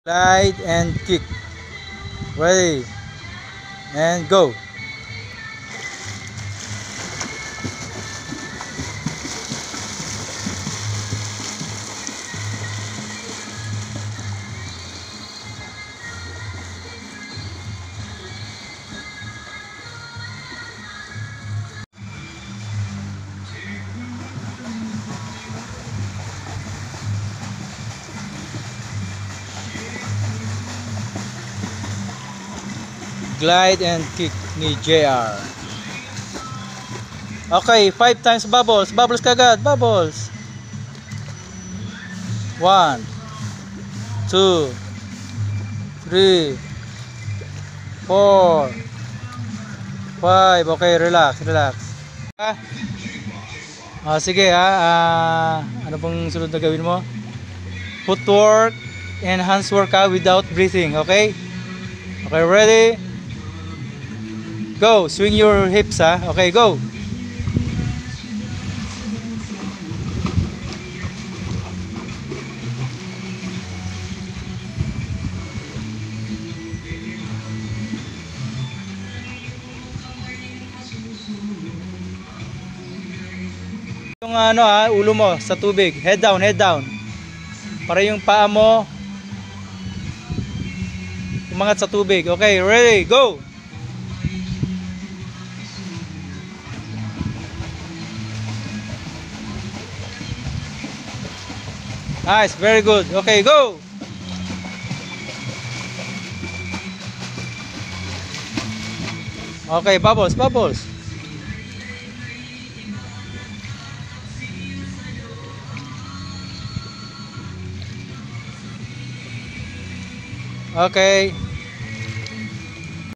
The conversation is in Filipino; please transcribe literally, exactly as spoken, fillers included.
Slide and kick. Ready and go. Glide and kick ni J R. Okay, five times bubbles. Bubbles kagad, bubbles. One, two, three, four, five. Okay, relax, relax. Ah, ah sige ha. Ah, ano pong sunod na gawin mo? Footwork and hands workout without breathing. Okay? Okay, ready? Go, swing your hips ha. Okay, go. Yung ano ha, ulo mo sa tubig. Head down, head down. Para yung paa mo umangat sa tubig. Okay, ready, go. Nice, very good. Okay, go. Okay, bubbles, bubbles. Okay.